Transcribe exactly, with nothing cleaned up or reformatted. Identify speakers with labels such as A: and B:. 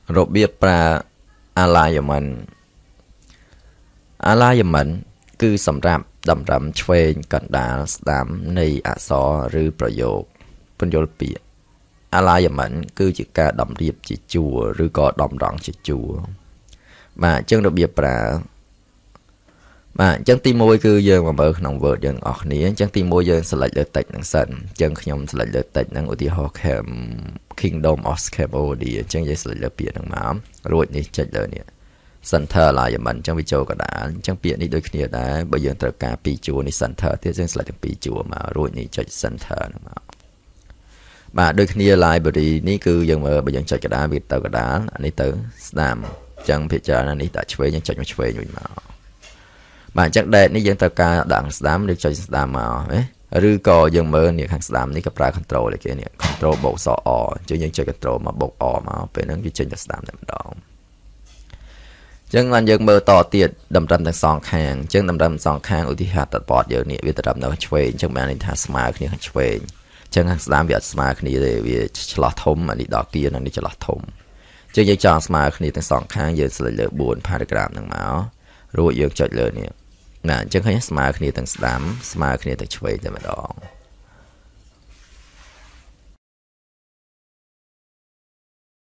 A: របៀបប្រើ alignment alignment គឺសម្រាប់តម្រឹមឆ្វេងកណ្ដាលស្ដាំនៃអក្សរឬប្រយោគពន្យល់ពាក្យ alignment គឺជាការតម្រៀបជាជួរឬក៏តម្រង់ជាជួរបាទអញ្ចឹងរបៀបប្រើបាទអញ្ចឹងទីមួយគឺយើងមកមើលក្នុង Word យើងអស់គ្នាអញ្ចឹងទីមួយយើង select លើ text ហ្នឹងសិនអញ្ចឹងខ្ញុំ select លើ text ហ្នឹងឧទាហរណ៍ Cam Kingdom of Cambodia អញ្ចឹងយើង select លើពាក្យហ្នឹងមករួចនេះចុចលើនេះ Center alignment អញ្ចឹងវាចូលកណ្ដាលអញ្ចឹងពាក្យនេះដូចគ្នាដែរបើយើងត្រូវការពីរជួរនេះ center ទៀតយើង select ទាំងពីរជួរមករួចនេះចុច center ហ្នឹងមកបាទដូចគ្នា library នេះគឺយើងមើលបើយើងចុចកណ្ដាលវាទៅកណ្ដាលអានេះទៅស្ដាំអញ្ចឹងភាគច្រើននេះដាក់ឆ្វេងយើងចុចមកឆ្វេងវិញមកបាទអញ្ចឹង date នេះយើងត្រូវការដាក់ស្ដាំឬចុចស្ដាំមកណាឬក៏យើងមើលនេះខាងស្ដាំនេះក៏ប្រើ control ឯគេនេះ control បូកស អអញ្ចឹងយើងចុច control មកបូកអមកពេលហ្នឹងវាចេញទៅស្ដាំតែម្ដងអញ្ចឹងបានយើងមើលតទៀតតម្រឹមទាំងសងខាងអញ្ចឹងតម្រឹមសងខាងឧទាហរណ៍តបតយើងនេះវាតម្រឹមនៅឆ្វេងអញ្ចឹងបានន័យថាស្មើគ្នាខាងឆ្វេងអញ្ចឹងខាងស្ដាំវាអត់ស្មើគ្នាទេវាឆ្លោះធំអានេះដល់គៀនអានេះឆ្លោះធំអញ្ចឹងយើងចង់ស្មើគ្នាទាំងសងខាងយើង select លើfour paragraph ហ្នឹងមករួចយើងចុចលើនេះណាអញ្ចឹងឃើញស្មើគ្នាទាំងស្ដាំស្មើគ្នាទាំងឆ្វេងតែម្ដង